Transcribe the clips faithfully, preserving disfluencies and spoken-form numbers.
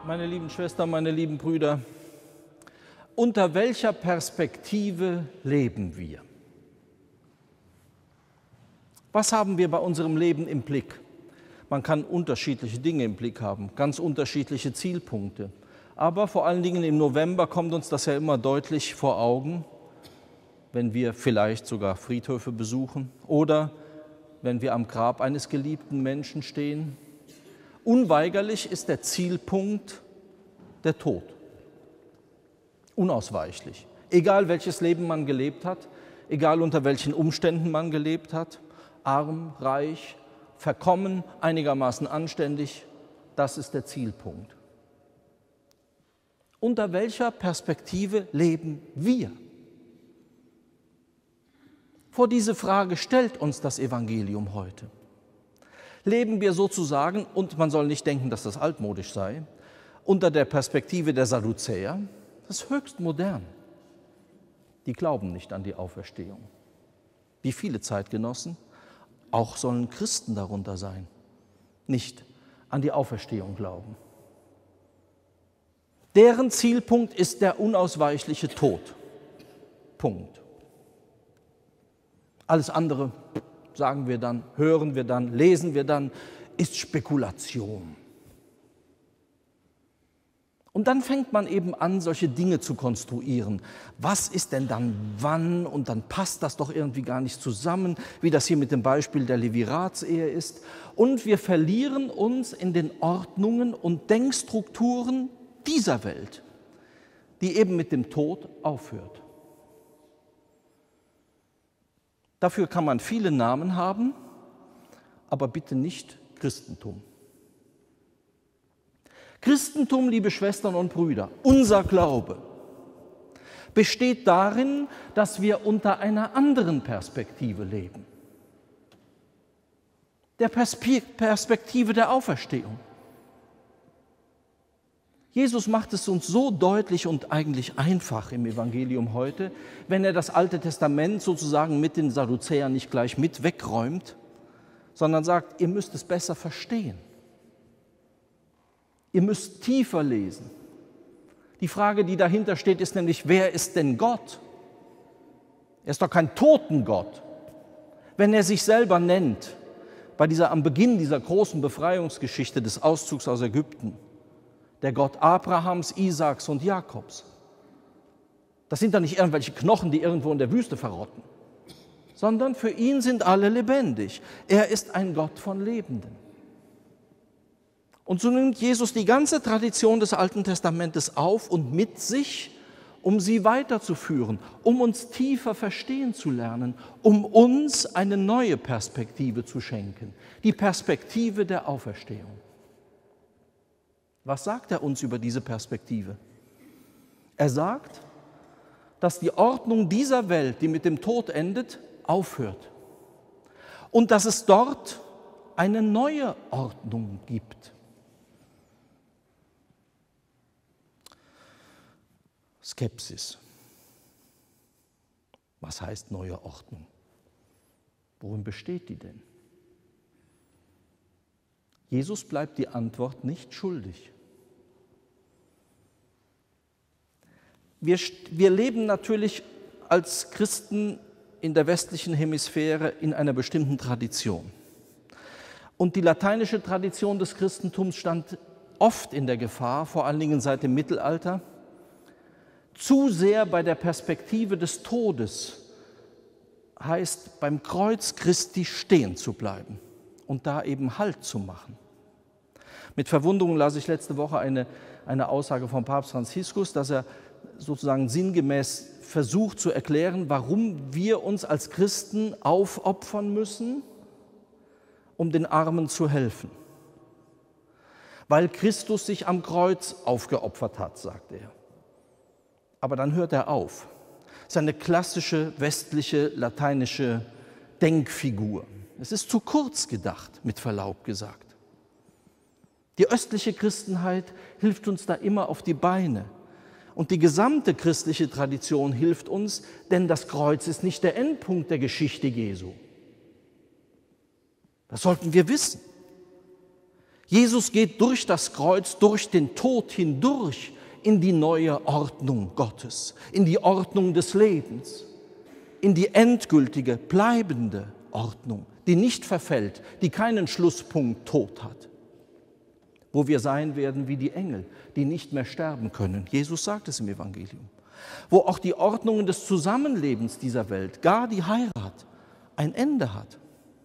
Meine lieben Schwestern, meine lieben Brüder, unter welcher Perspektive leben wir? Was haben wir bei unserem Leben im Blick? Man kann unterschiedliche Dinge im Blick haben, ganz unterschiedliche Zielpunkte. Aber vor allen Dingen im November kommt uns das ja immer deutlich vor Augen, wenn wir vielleicht sogar Friedhöfe besuchen oder wenn wir am Grab eines geliebten Menschen stehen. Unweigerlich ist der Zielpunkt der Tod. Unausweichlich. Egal welches Leben man gelebt hat, egal unter welchen Umständen man gelebt hat, arm, reich, verkommen, einigermaßen anständig, das ist der Zielpunkt. Unter welcher Perspektive leben wir? Vor diese Frage stellt uns das Evangelium heute. Leben wir sozusagen, und man soll nicht denken, dass das altmodisch sei, unter der Perspektive der Sadduzäer, das ist höchst modern. Die glauben nicht an die Auferstehung. Wie viele Zeitgenossen, auch sollen Christen darunter sein, nicht an die Auferstehung glauben. Deren Zielpunkt ist der unausweichliche Tod. Punkt. Alles andere, sagen wir dann, hören wir dann, lesen wir dann, ist Spekulation. Und dann fängt man eben an, solche Dinge zu konstruieren. Was ist denn dann wann? Und dann passt das doch irgendwie gar nicht zusammen, wie das hier mit dem Beispiel der Leviratsehe ist. Und wir verlieren uns in den Ordnungen und Denkstrukturen dieser Welt, die eben mit dem Tod aufhört. Dafür kann man viele Namen haben, aber bitte nicht Christentum. Christentum, liebe Schwestern und Brüder, unser Glaube, besteht darin, dass wir unter einer anderen Perspektive leben. Der Perspektive der Auferstehung. Jesus macht es uns so deutlich und eigentlich einfach im Evangelium heute, wenn er das Alte Testament sozusagen mit den Sadduzäern nicht gleich mit wegräumt, sondern sagt, ihr müsst es besser verstehen. Ihr müsst tiefer lesen. Die Frage, die dahinter steht, ist nämlich, wer ist denn Gott? Er ist doch kein Totengott. Wenn er sich selber nennt, bei dieser, am Beginn dieser großen Befreiungsgeschichte des Auszugs aus Ägypten, der Gott Abrahams, Isaaks und Jakobs. Das sind doch nicht irgendwelche Knochen, die irgendwo in der Wüste verrotten, sondern für ihn sind alle lebendig. Er ist ein Gott von Lebenden. Und so nimmt Jesus die ganze Tradition des Alten Testamentes auf und mit sich, um sie weiterzuführen, um uns tiefer verstehen zu lernen, um uns eine neue Perspektive zu schenken, die Perspektive der Auferstehung. Was sagt er uns über diese Perspektive? Er sagt, dass die Ordnung dieser Welt, die mit dem Tod endet, aufhört und dass es dort eine neue Ordnung gibt. Skepsis. Was heißt neue Ordnung? Worin besteht die denn? Jesus bleibt die Antwort nicht schuldig. Wir, wir leben natürlich als Christen in der westlichen Hemisphäre in einer bestimmten Tradition. Und die lateinische Tradition des Christentums stand oft in der Gefahr, vor allen Dingen seit dem Mittelalter, zu sehr bei der Perspektive des Todes, heißt beim Kreuz Christi stehen zu bleiben und da eben Halt zu machen. Mit Verwunderung las ich letzte Woche eine, eine Aussage von Papst Franziskus, dass er sozusagen sinngemäß versucht zu erklären, warum wir uns als Christen aufopfern müssen, um den Armen zu helfen. Weil Christus sich am Kreuz aufgeopfert hat, sagt er. Aber dann hört er auf. Das ist eine klassische westliche lateinische Denkfigur. Es ist zu kurz gedacht, mit Verlaub gesagt. Die östliche Christenheit hilft uns da immer auf die Beine. Und die gesamte christliche Tradition hilft uns, denn das Kreuz ist nicht der Endpunkt der Geschichte Jesu. Das sollten wir wissen. Jesus geht durch das Kreuz, durch den Tod hindurch in die neue Ordnung Gottes, in die Ordnung des Lebens, in die endgültige, bleibende Ordnung, die nicht verfällt, die keinen Schlusspunkt Tod hat, wo wir sein werden wie die Engel, die nicht mehr sterben können. Jesus sagt es im Evangelium. Wo auch die Ordnungen des Zusammenlebens dieser Welt, gar die Heirat, ein Ende hat.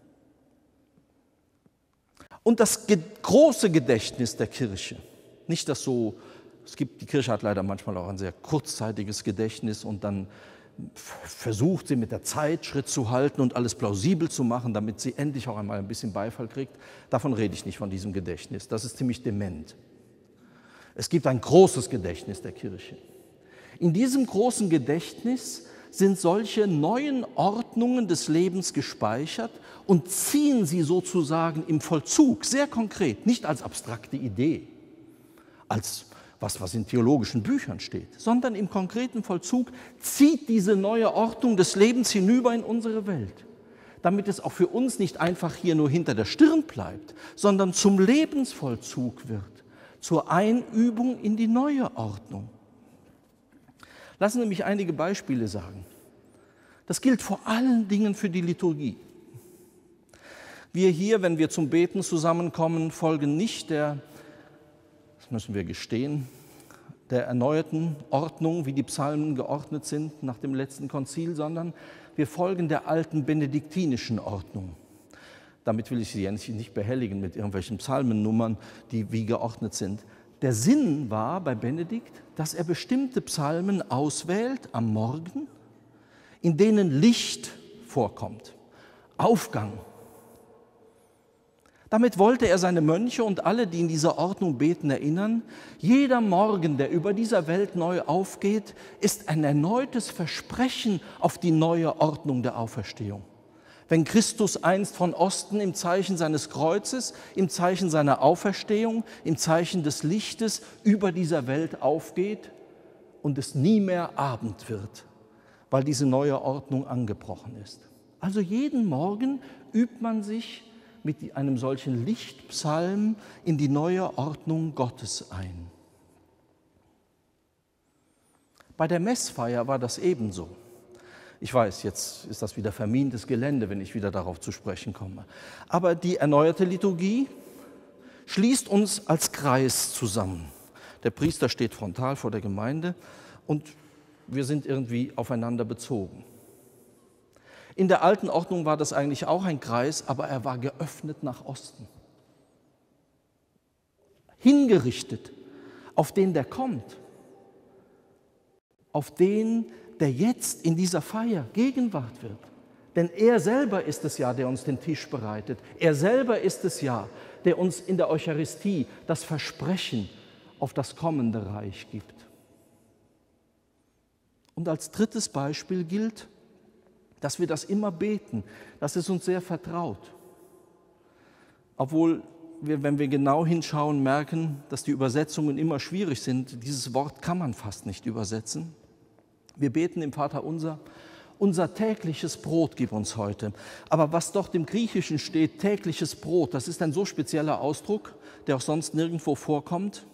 Und das große Gedächtnis der Kirche, nicht das so, es gibt, die Kirche hat leider manchmal auch ein sehr kurzzeitiges Gedächtnis und dann versucht sie mit der Zeit Schritt zu halten und alles plausibel zu machen, damit sie endlich auch einmal ein bisschen Beifall kriegt. Davon rede ich nicht, von diesem Gedächtnis. Das ist ziemlich dement. Es gibt ein großes Gedächtnis der Kirche. In diesem großen Gedächtnis sind solche neuen Ordnungen des Lebens gespeichert und ziehen sie sozusagen im Vollzug, sehr konkret, nicht als abstrakte Idee, als was, was in theologischen Büchern steht, sondern im konkreten Vollzug zieht diese neue Ordnung des Lebens hinüber in unsere Welt, damit es auch für uns nicht einfach hier nur hinter der Stirn bleibt, sondern zum Lebensvollzug wird, zur Einübung in die neue Ordnung. Lassen Sie mich einige Beispiele sagen. Das gilt vor allen Dingen für die Liturgie. Wir hier, wenn wir zum Beten zusammenkommen, folgen nicht der, das müssen wir gestehen, der erneuerten Ordnung, wie die Psalmen geordnet sind nach dem letzten Konzil, sondern wir folgen der alten benediktinischen Ordnung. Damit will ich Sie ja nicht behelligen mit irgendwelchen Psalmennummern, die wie geordnet sind. Der Sinn war bei Benedikt, dass er bestimmte Psalmen auswählt am Morgen, in denen Licht vorkommt, Aufgang. Damit wollte er seine Mönche und alle, die in dieser Ordnung beten, erinnern, jeder Morgen, der über dieser Welt neu aufgeht, ist ein erneutes Versprechen auf die neue Ordnung der Auferstehung. Wenn Christus einst von Osten im Zeichen seines Kreuzes, im Zeichen seiner Auferstehung, im Zeichen des Lichtes über dieser Welt aufgeht und es nie mehr Abend wird, weil diese neue Ordnung angebrochen ist. Also jeden Morgen übt man sich mit einem solchen Lichtpsalm in die neue Ordnung Gottes ein. Bei der Messfeier war das ebenso. Ich weiß, jetzt ist das wieder vermintes Gelände, wenn ich wieder darauf zu sprechen komme. Aber die erneuerte Liturgie schließt uns als Kreis zusammen. Der Priester steht frontal vor der Gemeinde und wir sind irgendwie aufeinander bezogen. In der alten Ordnung war das eigentlich auch ein Kreis, aber er war geöffnet nach Osten. Hingerichtet auf den, der kommt. Auf den, der jetzt in dieser Feier Gegenwart wird. Denn er selber ist es ja, der uns den Tisch bereitet. Er selber ist es ja, der uns in der Eucharistie das Versprechen auf das kommende Reich gibt. Und als drittes Beispiel gilt, dass wir das immer beten. Das ist uns sehr vertraut. Obwohl wir, wenn wir genau hinschauen, merken, dass die Übersetzungen immer schwierig sind. Dieses Wort kann man fast nicht übersetzen. Wir beten im Vaterunser, unser tägliches Brot gib uns heute. Aber was dort im Griechischen steht, tägliches Brot, das ist ein so spezieller Ausdruck, der auch sonst nirgendwo vorkommt.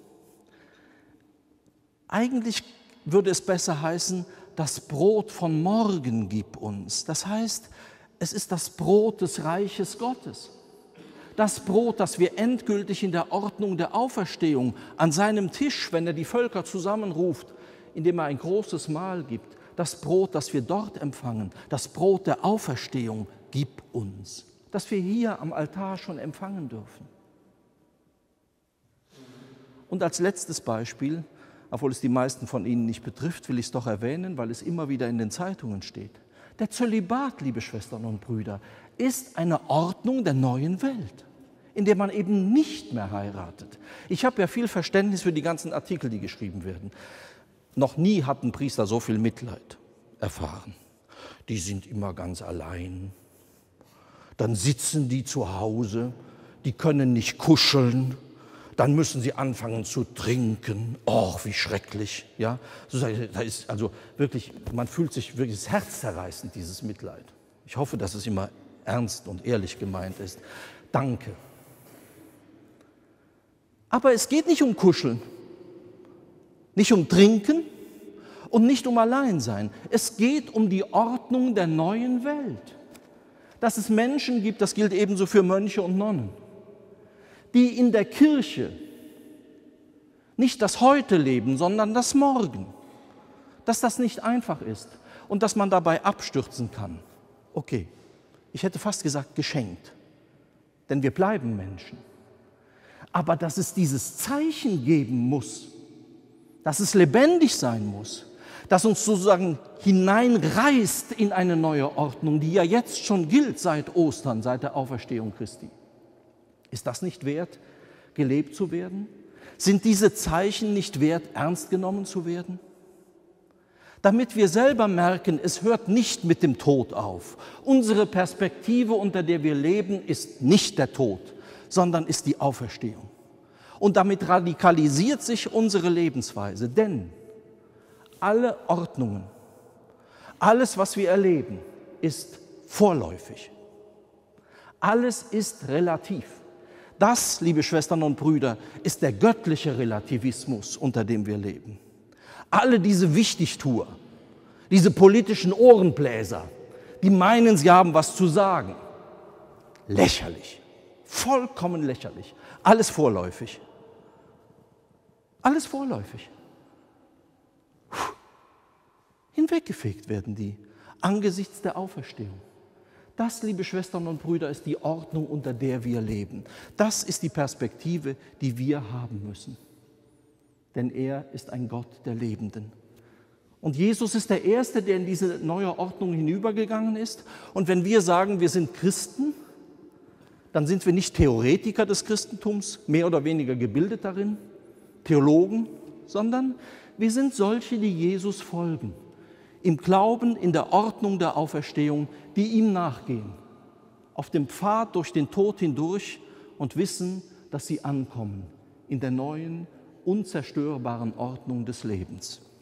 Eigentlich würde es besser heißen, das Brot von morgen gib uns. Das heißt, es ist das Brot des Reiches Gottes. Das Brot, das wir endgültig in der Ordnung der Auferstehung an seinem Tisch, wenn er die Völker zusammenruft, indem er ein großes Mahl gibt, das Brot, das wir dort empfangen, das Brot der Auferstehung, gib uns, das wir hier am Altar schon empfangen dürfen. Und als letztes Beispiel, obwohl es die meisten von Ihnen nicht betrifft, will ich es doch erwähnen, weil es immer wieder in den Zeitungen steht. Der Zölibat, liebe Schwestern und Brüder, ist eine Ordnung der neuen Welt, in der man eben nicht mehr heiratet. Ich habe ja viel Verständnis für die ganzen Artikel, die geschrieben werden. Noch nie hat ein Priester so viel Mitleid erfahren. Die sind immer ganz allein. Dann sitzen die zu Hause, die können nicht kuscheln. Dann müssen sie anfangen zu trinken. Oh, wie schrecklich. Ja? Da ist also wirklich, man fühlt sich wirklich das Herz zerreißend, dieses Mitleid. Ich hoffe, dass es immer ernst und ehrlich gemeint ist. Danke. Aber es geht nicht um Kuscheln, nicht um Trinken und nicht um Alleinsein. Es geht um die Ordnung der neuen Welt. Dass es Menschen gibt, das gilt ebenso für Mönche und Nonnen, die in der Kirche nicht das Heute leben, sondern das Morgen. Dass das nicht einfach ist und dass man dabei abstürzen kann. Okay, ich hätte fast gesagt geschenkt, denn wir bleiben Menschen. Aber dass es dieses Zeichen geben muss, dass es lebendig sein muss, dass uns sozusagen hineinreißt in eine neue Ordnung, die ja jetzt schon gilt seit Ostern, seit der Auferstehung Christi. Ist das nicht wert, gelebt zu werden? Sind diese Zeichen nicht wert, ernst genommen zu werden? Damit wir selber merken, es hört nicht mit dem Tod auf. Unsere Perspektive, unter der wir leben, ist nicht der Tod, sondern ist die Auferstehung. Und damit radikalisiert sich unsere Lebensweise, denn alle Ordnungen, alles, was wir erleben, ist vorläufig. Alles ist relativ. Das, liebe Schwestern und Brüder, ist der göttliche Relativismus, unter dem wir leben. Alle diese Wichtigtuer, diese politischen Ohrenbläser, die meinen, sie haben was zu sagen. Lächerlich, vollkommen lächerlich. Alles vorläufig. Alles vorläufig. Puh. Hinweggefegt werden die angesichts der Auferstehung. Das, liebe Schwestern und Brüder, ist die Ordnung, unter der wir leben. Das ist die Perspektive, die wir haben müssen. Denn er ist ein Gott der Lebenden. Und Jesus ist der Erste, der in diese neue Ordnung hinübergegangen ist. Und wenn wir sagen, wir sind Christen, dann sind wir nicht Theoretiker des Christentums, mehr oder weniger gebildet darin, Theologen, sondern wir sind solche, die Jesus folgen. Im Glauben, in der Ordnung der Auferstehung, die ihm nachgehen. Auf dem Pfad durch den Tod hindurch und wissen, dass sie ankommen in der neuen, unzerstörbaren Ordnung des Lebens.